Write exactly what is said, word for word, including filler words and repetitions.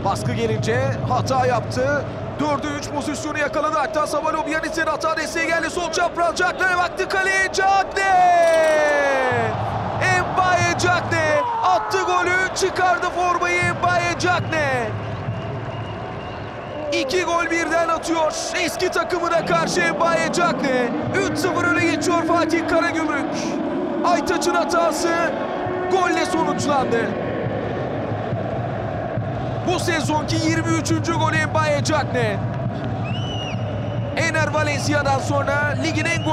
Baskı gelince hata yaptı. dörde üç pozisyonu yakaladı. Hatta Samuel Obianis'in hata desteği geldi. Sol çapraz Cagney'e baktı kaleye. Cagney! Mbaye Cagney attı golü. Çıkardı formayı Mbaye Cagney. İki gol birden atıyor. Eski takımına karşı Mbaye Cagney. üç sıfır öne geçiyor Fatih Karagümrük. Aytaç'ın hatası golle sonuçlandı. Bu sezonki yirmi üçüncü golü Mbaye Cagney. Ener Valencia'dan sonra ligin en